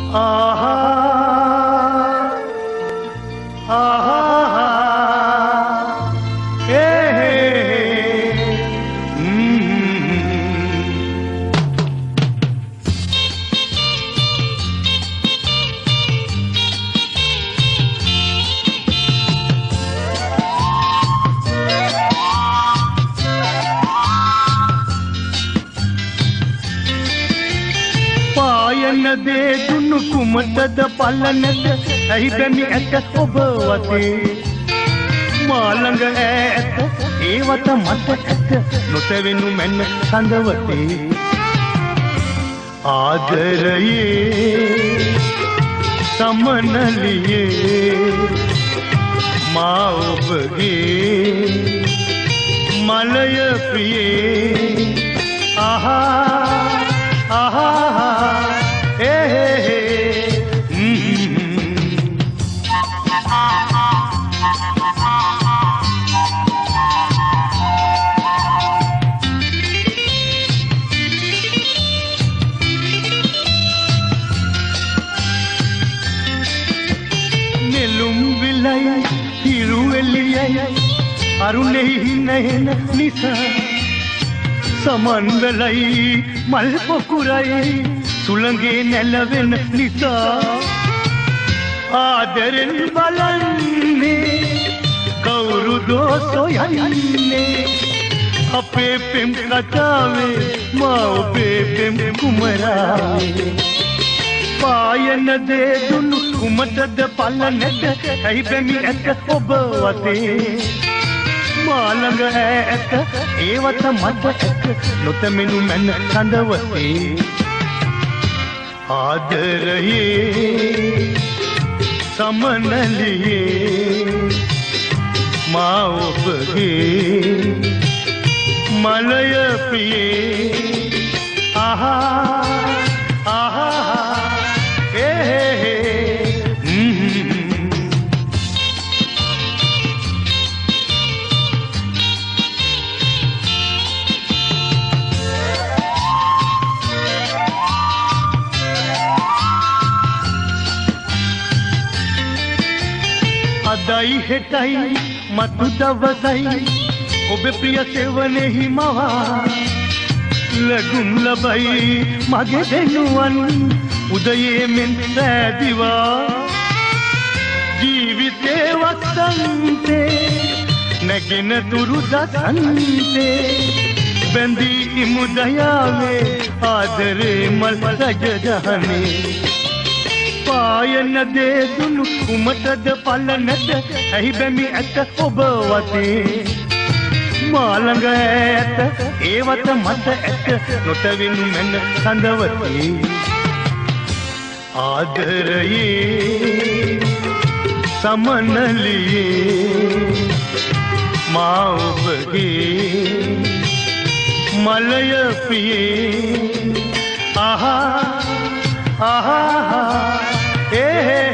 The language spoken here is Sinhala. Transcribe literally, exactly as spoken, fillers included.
आहा आहा ए पायन दे दुनु कुमटद पलनद ऐ बැමි ඇත ඔබ වතේ මා ළඟ ඈත ඒවත මට ඇත නොතැවෙනු මැන සඳවතේ ආදරයේ සමනලියේ මා ඔබගේ මලය ප්‍රියේ ආහා ආහා අරුණෙහි නැහෙන නිසා සමන් වෙලයි මල් පොකුරයි සුළඟේ නැලවෙන නිසා ආදරෙන් බලන්නේ කවුරුදෝ සොයන්නේ අපේ පෙම් කතාවේ මා ඔබේ පෙම් කුමරාවේ පායන දේ දුන්නු කුමටද පලනට ඇයි බැමි ඇත ඔබ වතේ මා ළඟ ඈත ඒවත මට ඇත නොතැමෙනු මැන සඳවතේ ආදරයේ සමනලියේ මා ඔබගේ මලය ප්‍රියේ ආහා ආහා ඒ අදයි හෙටයි මතු දවසයි ඔබ ප්‍රිය සෙවණෙහි මවා ලැබුම් ලබයි මගේ දෙනුවන් උදයේ මෙන් රැදිවා ජීවිතේ වසන්තේ නැගෙන තුරු දසන්තේ බැඳී ඉමු දයාවේ ආදරේ මල් සජදහනේ පායන දේ දුන්නු කුමටද පලනට ඇයි බැමි ඇත ඔබ වතේ මා ළඟ ඈත ඒවත මට ඇත නොතැවෙනු මැන සඳවතේ ආදරයේ සමනලියේ මා ඔබගේ මලය ප්‍රියේ ආහා ආහා ඒ